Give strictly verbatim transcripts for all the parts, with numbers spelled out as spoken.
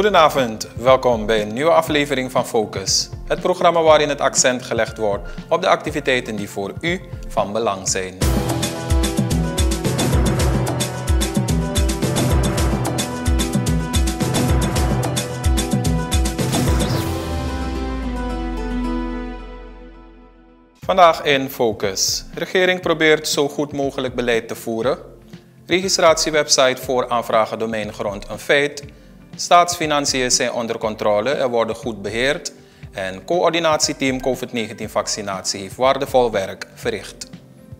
Goedenavond, welkom bij een nieuwe aflevering van Focus. Het programma waarin het accent gelegd wordt op de activiteiten die voor u van belang zijn. Vandaag in Focus. De regering probeert zo goed mogelijk beleid te voeren. Registratiewebsite voor aanvragen domeingrond een feit. Staatsfinanciën zijn onder controle en worden goed beheerd. En coördinatieteam COVID negentien vaccinatie heeft waardevol werk verricht.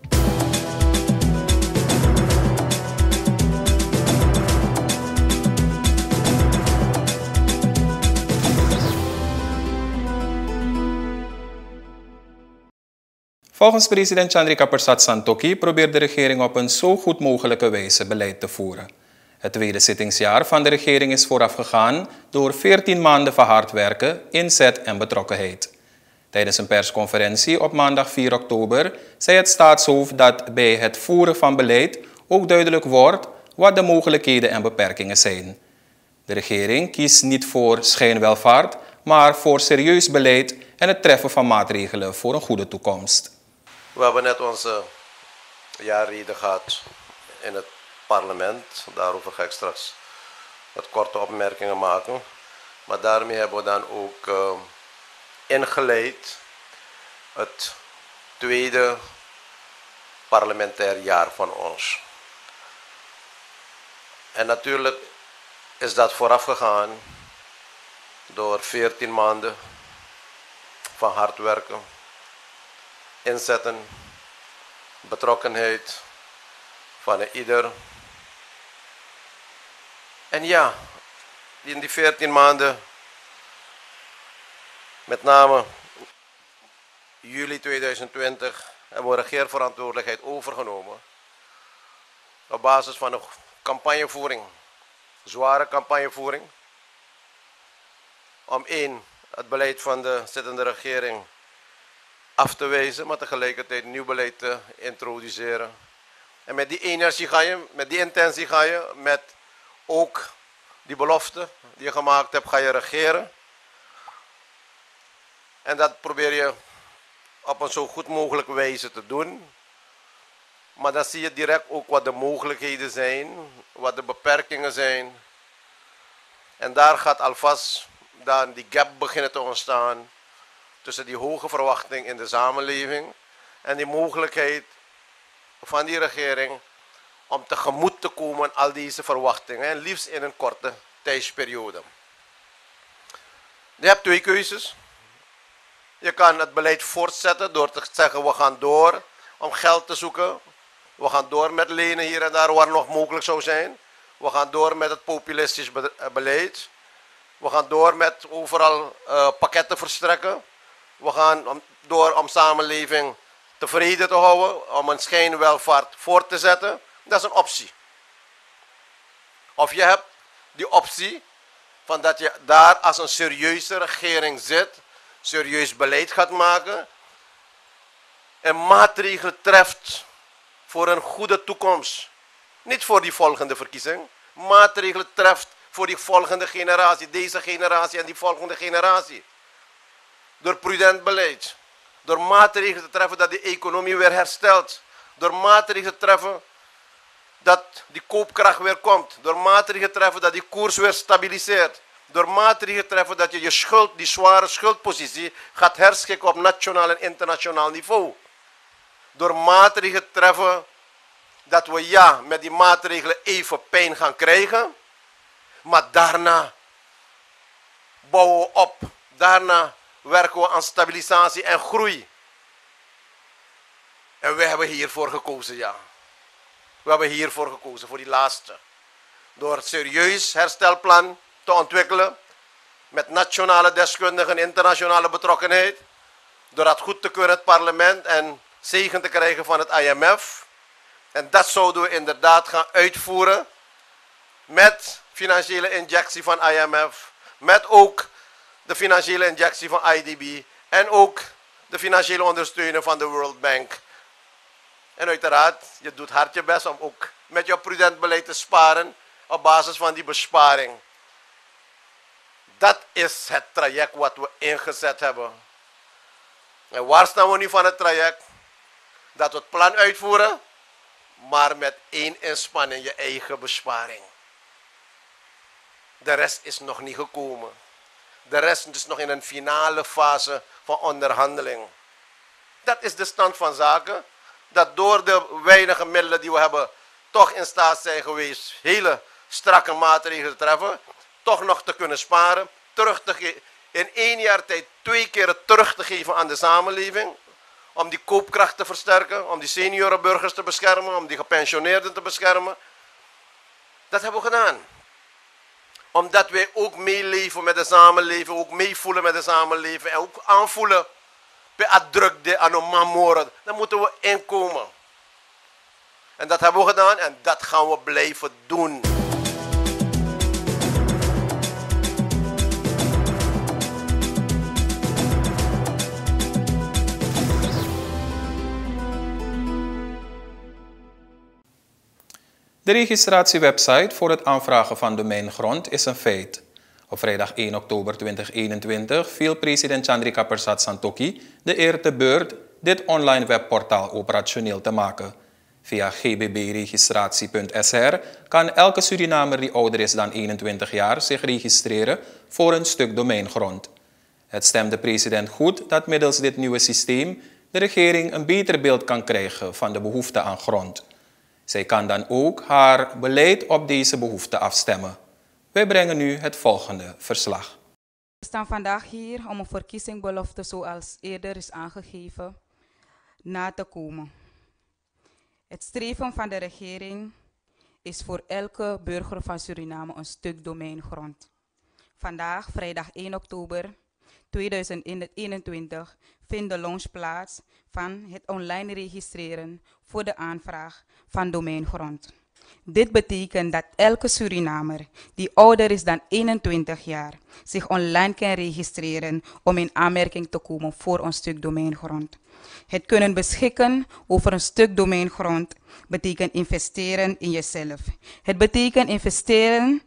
Volgens president Chandrika Persat Santokhi probeert de regering op een zo goed mogelijke wijze beleid te voeren. Het tweede zittingsjaar van de regering is voorafgegaan door veertien maanden van hard werken, inzet en betrokkenheid. Tijdens een persconferentie op maandag vier oktober zei het staatshoofd dat bij het voeren van beleid ook duidelijk wordt wat de mogelijkheden en beperkingen zijn. De regering kiest niet voor schijnwelvaart, maar voor serieus beleid en het treffen van maatregelen voor een goede toekomst. We hebben net onze jaarrede gehad in het parlement. Daarover ga ik straks wat korte opmerkingen maken. Maar daarmee hebben we dan ook uh, ingeleid het tweede parlementair jaar van ons. En natuurlijk is dat voorafgegaan door veertien maanden van hard werken, inzetten, betrokkenheid van ieder. En ja, in die veertien maanden, met name juli tweeduizend twintig, hebben we regeerverantwoordelijkheid overgenomen. Op basis van een campagnevoering, zware campagnevoering. Om één, het beleid van de zittende regering af te wijzen, maar tegelijkertijd nieuw beleid te introduceren. En met die energie ga je, met die intentie ga je, met ook die belofte die je gemaakt hebt, ga je regeren. En dat probeer je op een zo goed mogelijke wijze te doen. Maar dan zie je direct ook wat de mogelijkheden zijn, wat de beperkingen zijn. En daar gaat alvast dan die gap beginnen te ontstaan tussen die hoge verwachting in de samenleving en die mogelijkheid van die regering om tegemoet te komen aan al deze verwachtingen, en liefst in een korte tijdsperiode. Je hebt twee keuzes. Je kan het beleid voortzetten door te zeggen we gaan door om geld te zoeken. We gaan door met lenen hier en daar waar nog mogelijk zou zijn. We gaan door met het populistisch beleid. We gaan door met overal uh, pakketten verstrekken. We gaan door om samenleving tevreden te houden, om een schijnwelvaart voort te zetten. Dat is een optie. Of je hebt die optie van dat je daar als een serieuze regering zit, serieus beleid gaat maken en maatregelen treft voor een goede toekomst. Niet voor die volgende verkiezing, maatregelen treft voor die volgende generatie, deze generatie en die volgende generatie. Door prudent beleid, door maatregelen te treffen dat de economie weer herstelt, door maatregelen te treffen dat die koopkracht weer komt, door maatregelen te treffen dat die koers weer stabiliseert, door maatregelen te treffen dat je je schuld, die zware schuldpositie gaat herschikken op nationaal en internationaal niveau. Door maatregelen te treffen dat we ja, met die maatregelen even pijn gaan krijgen, maar daarna bouwen we op, daarna werken we aan stabilisatie en groei. En we hebben hiervoor gekozen, ja. We hebben hiervoor gekozen, voor die laatste. Door een serieus herstelplan te ontwikkelen, met nationale deskundigen en internationale betrokkenheid, door dat goed te keuren het parlement en zegen te krijgen van het I M F. En dat zouden we inderdaad gaan uitvoeren, met financiële injectie van I M F, met ook de financiële injectie van I D B en ook de financiële ondersteuning van de World Bank. En uiteraard, je doet hard je best om ook met jouw prudent beleid te sparen op basis van die besparing. Dat is het traject wat we ingezet hebben. En waar staan we nu van het traject? Dat we het plan uitvoeren, maar met één inspanning, je eigen besparing. De rest is nog niet gekomen. De rest is nog in een finale fase van onderhandeling. Dat is de stand van zaken. Dat door de weinige middelen die we hebben, toch in staat zijn geweest hele strakke maatregelen te treffen. Toch nog te kunnen sparen. Terug te ge- in één jaar tijd twee keer terug te geven aan de samenleving. Om die koopkracht te versterken. Om die seniorenburgers te beschermen. Om die gepensioneerden te beschermen. Dat hebben we gedaan. Omdat wij ook meeleven met de samenleving. Ook meevoelen met de samenleving. En ook aanvoelen bij het druk aan de mamoren. Dan moeten we inkomen. En dat hebben we gedaan. En dat gaan we blijven doen. De registratiewebsite voor het aanvragen van domeingrond is een feit. Op vrijdag één oktober tweeduizend eenentwintig viel president Chandrika Persat Santokhi de eer te beurt dit online webportaal operationeel te maken. Via g b b registratie punt s r kan elke Surinamer die ouder is dan eenentwintig jaar zich registreren voor een stuk domeingrond. Het stemt de president goed dat middels dit nieuwe systeem de regering een beter beeld kan krijgen van de behoefte aan grond. Zij kan dan ook haar beleid op deze behoefte afstemmen. Wij brengen nu het volgende verslag. We staan vandaag hier om een verkiezingsbelofte zoals eerder is aangegeven na te komen. Het streven van de regering is voor elke burger van Suriname een stuk domeingrond. Vandaag, vrijdag één oktober tweeduizend eenentwintig, vindt de launch plaats van het online registreren voor de aanvraag van domeingrond. Dit betekent dat elke Surinamer die ouder is dan eenentwintig jaar zich online kan registreren om in aanmerking te komen voor een stuk domeingrond. Het kunnen beschikken over een stuk domeingrond betekent investeren in jezelf. Het betekent investeren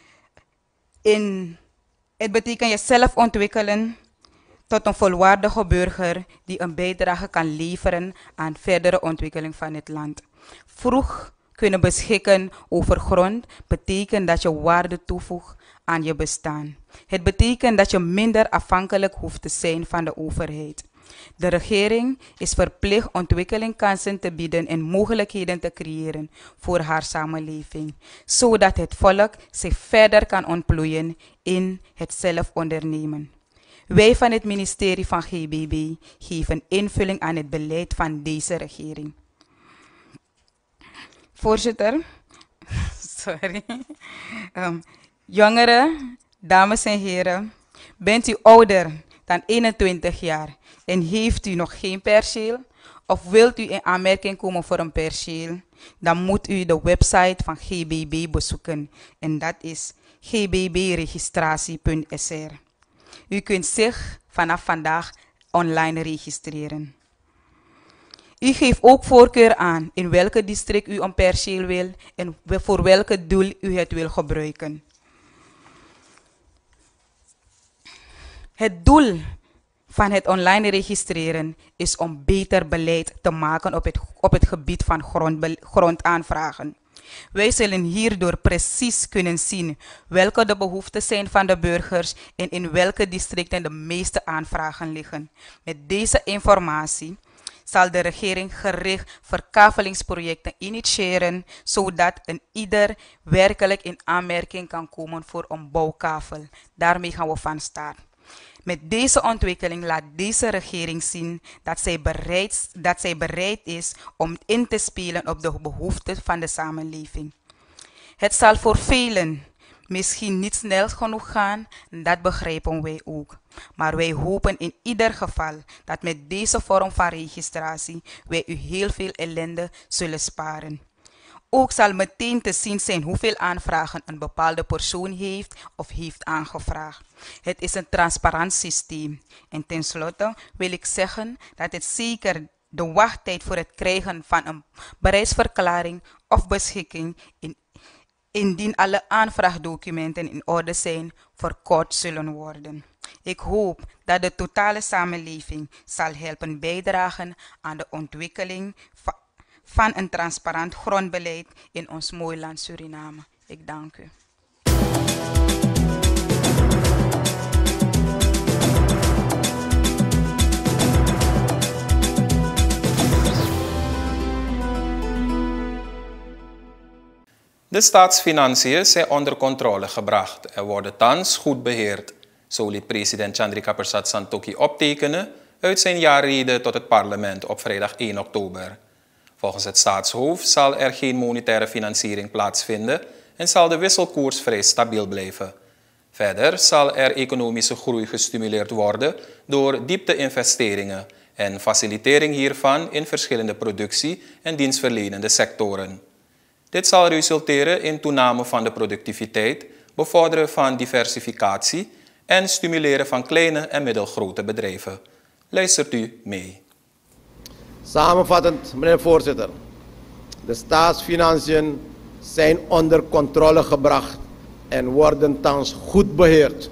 in, het betekent jezelf ontwikkelen tot een volwaardige burger die een bijdrage kan leveren aan verdere ontwikkeling van het land. Vroeg kunnen beschikken over grond betekent dat je waarde toevoegt aan je bestaan. Het betekent dat je minder afhankelijk hoeft te zijn van de overheid. De regering is verplicht ontwikkelingskansen te bieden en mogelijkheden te creëren voor haar samenleving, zodat het volk zich verder kan ontplooien in het zelfondernemen. Wij van het ministerie van G B B geven invulling aan het beleid van deze regering. Voorzitter, sorry. Um, jongeren, dames en heren, bent u ouder dan eenentwintig jaar en heeft u nog geen perceel of wilt u in aanmerking komen voor een perceel, dan moet u de website van G B B bezoeken en dat is g b b registratie punt s r. U kunt zich vanaf vandaag online registreren. U geeft ook voorkeur aan in welke district u een perceel wil en voor welk doel u het wil gebruiken. Het doel van het online registreren is om beter beleid te maken op het, op het gebied van grond, grondaanvragen. Wij zullen hierdoor precies kunnen zien welke de behoeften zijn van de burgers en in welke districten de meeste aanvragen liggen. Met deze informatie zal de regering gericht verkavelingsprojecten initiëren, zodat een ieder werkelijk in aanmerking kan komen voor een bouwkavel. Daarmee gaan we van start. Met deze ontwikkeling laat deze regering zien dat zij, bereid, dat zij bereid is om in te spelen op de behoeften van de samenleving. Het zal voor velen misschien niet snel genoeg gaan, dat begrijpen wij ook. Maar wij hopen in ieder geval dat met deze vorm van registratie wij u heel veel ellende zullen sparen. Ook zal meteen te zien zijn hoeveel aanvragen een bepaalde persoon heeft of heeft aangevraagd. Het is een transparant systeem. En tenslotte wil ik zeggen dat het zeker de wachttijd voor het krijgen van een bereidsverklaring of beschikking in indien alle aanvraagdocumenten in orde zijn, verkort zullen worden. Ik hoop dat de totale samenleving zal helpen bijdragen aan de ontwikkeling van een transparant grondbeleid in ons mooie land Suriname. Ik dank u. De staatsfinanciën zijn onder controle gebracht en worden thans goed beheerd. Zo liet president Chandrika Persat Santokhi optekenen uit zijn jaarrede tot het parlement op vrijdag één oktober. Volgens het staatshoofd zal er geen monetaire financiering plaatsvinden en zal de wisselkoers vrij stabiel blijven. Verder zal er economische groei gestimuleerd worden door diepte-investeringen en facilitering hiervan in verschillende productie- en dienstverlenende sectoren. Dit zal resulteren in toename van de productiviteit, bevorderen van diversificatie en stimuleren van kleine en middelgrote bedrijven. Luistert u mee. Samenvattend, meneer de voorzitter. De staatsfinanciën zijn onder controle gebracht en worden thans goed beheerd.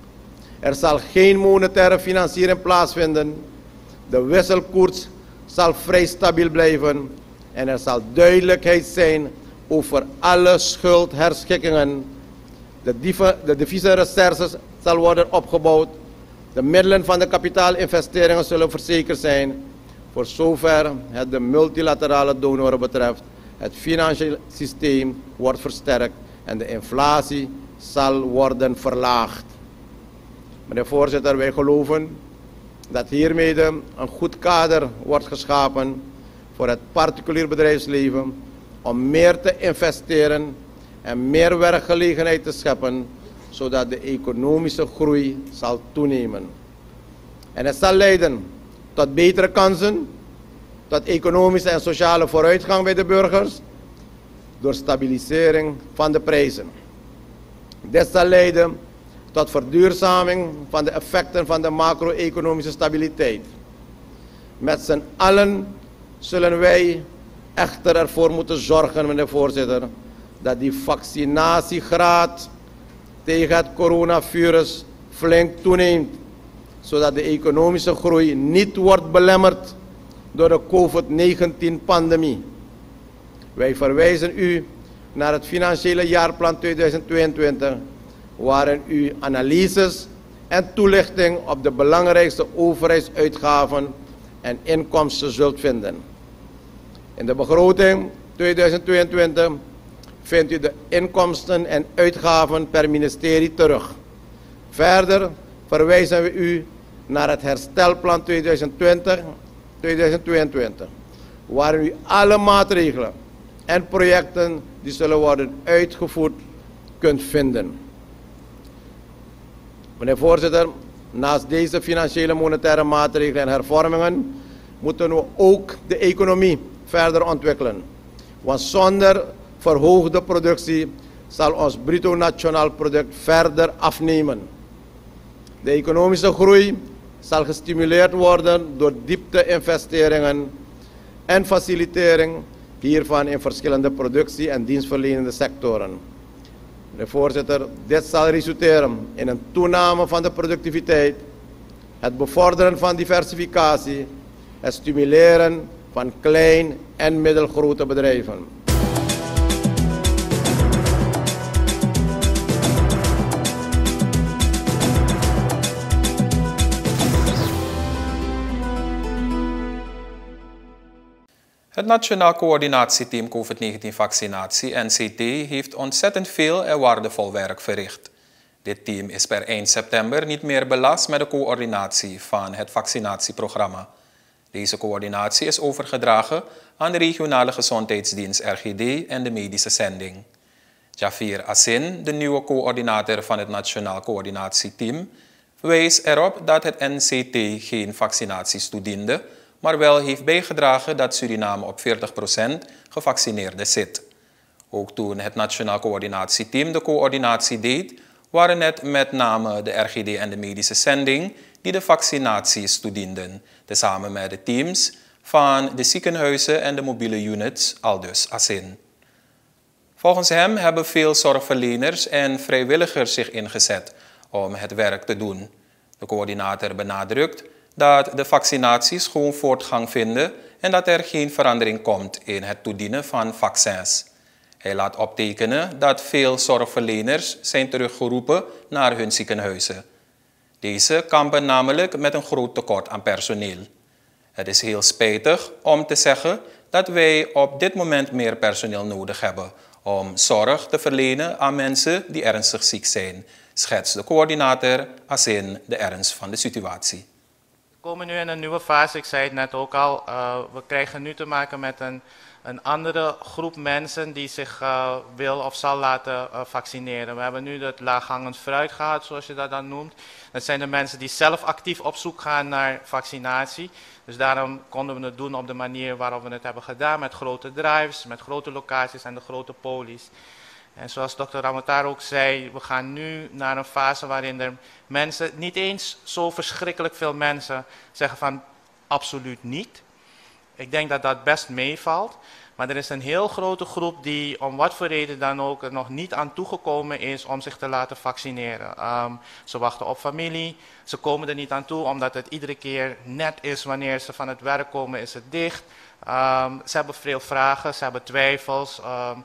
Er zal geen monetaire financiering plaatsvinden. De wisselkoers zal vrij stabiel blijven en er zal duidelijkheid zijn over alle schuldherschikkingen. De, de deviezenreserves zal worden opgebouwd. De middelen van de kapitaalinvesteringen zullen verzekerd zijn. Voor zover het de multilaterale donoren betreft, het financiële systeem wordt versterkt en de inflatie zal worden verlaagd. Meneer de voorzitter, wij geloven dat hiermee een goed kader wordt geschapen voor het particulier bedrijfsleven om meer te investeren en meer werkgelegenheid te scheppen, zodat de economische groei zal toenemen. En het zal leiden tot betere kansen, tot economische en sociale vooruitgang bij de burgers, door stabilisering van de prijzen. Dit zal leiden tot verduurzaming van de effecten van de macro-economische stabiliteit. Met z'n allen zullen wij echter ervoor moeten zorgen, meneer de voorzitter, dat die vaccinatiegraad tegen het coronavirus flink toeneemt, zodat de economische groei niet wordt belemmerd door de COVID negentien pandemie. Wij verwijzen u naar het financiële jaarplan tweeduizend tweeëntwintig, waarin u analyses en toelichting op de belangrijkste overheidsuitgaven en inkomsten zult vinden. In de begroting tweeduizend tweeëntwintig vindt u de inkomsten en uitgaven per ministerie terug. Verder verwijzen we u naar het herstelplan tweeduizend twintig tot tweeduizend tweeëntwintig, waarin u alle maatregelen en projecten die zullen worden uitgevoerd kunt vinden. Meneer de voorzitter, naast deze financiële monetaire maatregelen en hervormingen moeten we ook de economie verder ontwikkelen. Want zonder verhoogde productie zal ons bruto nationaal product verder afnemen. De economische groei zal gestimuleerd worden door diepte-investeringen en facilitering hiervan in verschillende productie- en dienstverlenende sectoren. Meneer de voorzitter, dit zal resulteren in een toename van de productiviteit, het bevorderen van diversificatie, het stimuleren van klein- en middelgrote bedrijven. Het Nationaal Coördinatieteam COVID negentien Vaccinatie, N C T, heeft ontzettend veel en waardevol werk verricht. Dit team is per eind september niet meer belast met de coördinatie van het vaccinatieprogramma. Deze coördinatie is overgedragen aan de regionale gezondheidsdienst R G D en de medische zending. Jafir Asin, de nieuwe coördinator van het Nationaal Coördinatieteam, wijst erop dat het N C T geen vaccinaties toediende, maar wel heeft bijgedragen dat Suriname op veertig procent gevaccineerden zit. Ook toen het Nationaal Coördinatieteam de coördinatie deed, waren het met name de R G D en de medische zending die de vaccinaties toedienden, tezamen met de teams van de ziekenhuizen en de mobiele units, aldus Asin. Volgens hem hebben veel zorgverleners en vrijwilligers zich ingezet om het werk te doen. De coördinator benadrukt dat de vaccinaties gewoon voortgang vinden en dat er geen verandering komt in het toedienen van vaccins. Hij laat optekenen dat veel zorgverleners zijn teruggeroepen naar hun ziekenhuizen. Deze kampen namelijk met een groot tekort aan personeel. Het is heel spijtig om te zeggen dat wij op dit moment meer personeel nodig hebben om zorg te verlenen aan mensen die ernstig ziek zijn, schetst de coördinator als in de ernst van de situatie. We komen nu in een nieuwe fase, ik zei het net ook al. Uh, we krijgen nu te maken met een, een andere groep mensen die zich uh, wil of zal laten uh, vaccineren. We hebben nu het laaghangend fruit gehad, zoals je dat dan noemt. Dat zijn de mensen die zelf actief op zoek gaan naar vaccinatie. Dus daarom konden we het doen op de manier waarop we het hebben gedaan, met grote drives, met grote locaties en de grote polies. En zoals dokter Ramotar ook zei, we gaan nu naar een fase waarin er mensen, niet eens zo verschrikkelijk veel mensen, zeggen van absoluut niet. Ik denk dat dat best meevalt. Maar er is een heel grote groep die om wat voor reden dan ook er nog niet aan toegekomen is om zich te laten vaccineren. Um, ze wachten op familie, ze komen er niet aan toe omdat het iedere keer net is wanneer ze van het werk komen is het dicht. Um, ze hebben veel vragen, ze hebben twijfels. Um,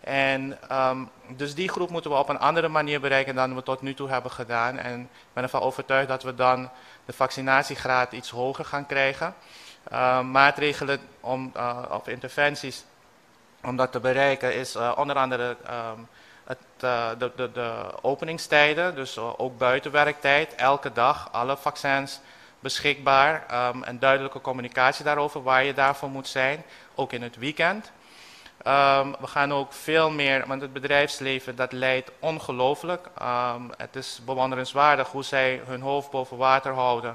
En um, dus die groep moeten we op een andere manier bereiken dan we tot nu toe hebben gedaan. En ik ben ervan overtuigd dat we dan de vaccinatiegraad iets hoger gaan krijgen. Uh, maatregelen om, uh, of interventies om dat te bereiken is uh, onder andere um, het, uh, de, de, de openingstijden, dus uh, ook buitenwerktijd, elke dag, alle vaccins beschikbaar. Um, en duidelijke communicatie daarover waar je daarvoor moet zijn, ook in het weekend. Um, we gaan ook veel meer, want het bedrijfsleven dat leidt ongelooflijk. Um, het is bewonderenswaardig hoe zij hun hoofd boven water houden,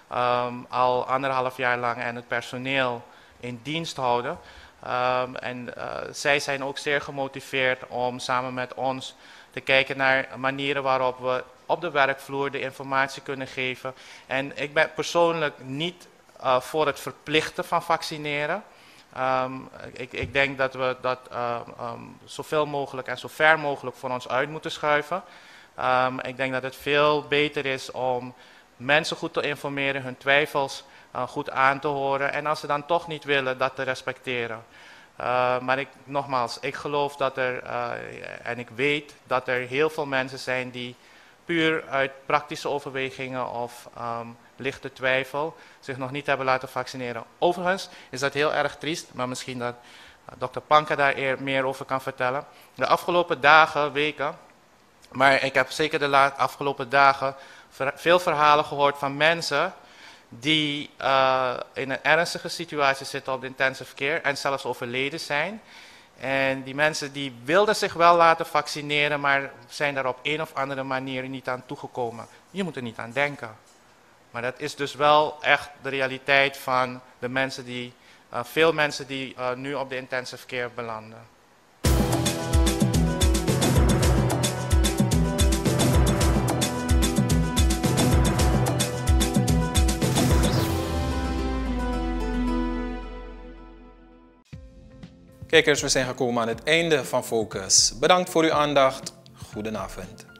um, al anderhalf jaar lang en het personeel in dienst houden. Um, en uh, zij zijn ook zeer gemotiveerd om samen met ons te kijken naar manieren waarop we op de werkvloer de informatie kunnen geven. En ik ben persoonlijk niet uh, voor het verplichten van vaccineren. Um, ik, ik denk dat we dat uh, um, zoveel mogelijk en zo ver mogelijk voor ons uit moeten schuiven. Um, ik denk dat het veel beter is om mensen goed te informeren, hun twijfels uh, goed aan te horen en als ze dan toch niet willen, dat te respecteren. Uh, maar ik, nogmaals, ik geloof dat er, uh, en ik weet dat er heel veel mensen zijn die puur uit praktische overwegingen of um, lichte twijfel zich nog niet hebben laten vaccineren. Overigens is dat heel erg triest, maar misschien dat uh, dokter Panka daar eer, meer over kan vertellen. De afgelopen dagen, weken, maar ik heb zeker de afgelopen dagen ver, veel verhalen gehoord van mensen die uh, in een ernstige situatie zitten op de intensive care en zelfs overleden zijn. En die mensen die wilden zich wel laten vaccineren, maar zijn daar op een of andere manier niet aan toegekomen. Je moet er niet aan denken. Maar dat is dus wel echt de realiteit van de mensen die, uh, veel mensen die uh, nu op de intensive care belanden. Kijkers, we zijn gekomen aan het einde van Focus. Bedankt voor uw aandacht. Goedenavond.